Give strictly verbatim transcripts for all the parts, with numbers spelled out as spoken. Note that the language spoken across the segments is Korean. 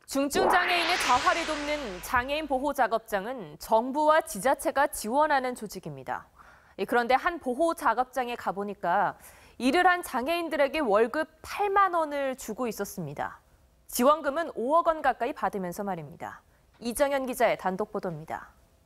중증 장애인의 자활을 돕는 장애인 보호 작업장은 정부와 지자체가 지원하는 조직입니다. 그런데 한 보호 작업장에 가보니까 일을 한 장애인들에게 월급 팔만 원을 주고 있었습니다. 지원금은 오억 원 가까이 받으면서 말입니다. 이정현 기자의 단독 보도입니다.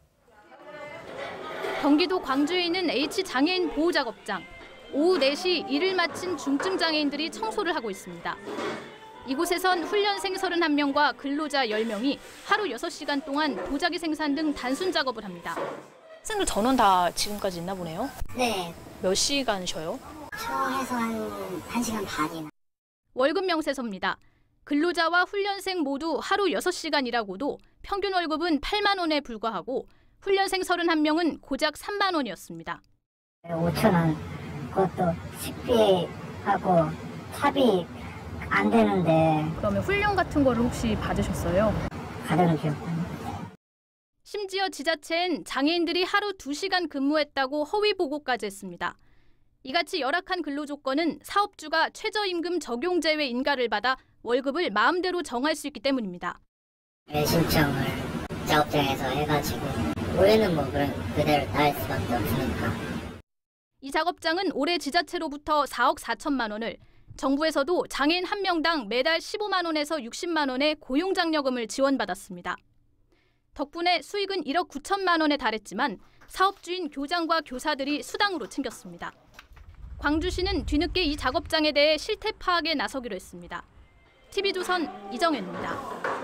경기도 광주에 있는 H장애인 보호작업장. 오후 네 시 일을 마친 중증 장애인들이 청소를 하고 있습니다. 이곳에선 훈련생 서른한 명과 근로자 열 명이 하루 여섯 시간 동안 도자기 생산 등 단순 작업을 합니다. 학생들 전원 다 지금까지 있나 보네요? 네. 몇 시간 쉬어요? 샤워해서 한 1시간 반이나. 월급 명세서입니다. 근로자와 훈련생 모두 하루 여섯 시간 일하고도 평균 월급은 팔만 원에 불과하고 훈련생 서른한 명은 고작 삼만 원이었습니다. 오천 원, 그것도 식비하고 차비 안 되는데. 그러면 훈련 같은 거를 혹시 받으셨어요? 받은 기억. 심지어 지자체엔 장애인들이 하루 두 시간 근무했다고 허위 보고까지 했습니다. 이같이 열악한 근로 조건은 사업주가 최저임금 적용 제외 인가를 받아 월급을 마음대로 정할 수 있기 때문입니다. 신청을 작업장에서 해가지고 올해는 뭐 그런 그대로 다 할 수밖에 없으니까. 이 작업장은 올해 지자체로부터 사억 사천만 원을, 정부에서도 장애인 한 명당 매달 십오만 원에서 육십만 원의 고용장려금을 지원받았습니다. 덕분에 수익은 일억 구천만 원에 달했지만 사업주인 교장과 교사들이 수당으로 챙겼습니다. 광주시는 뒤늦게 이 작업장에 대해 실태 파악에 나서기로 했습니다. 티비조선 이정현입니다.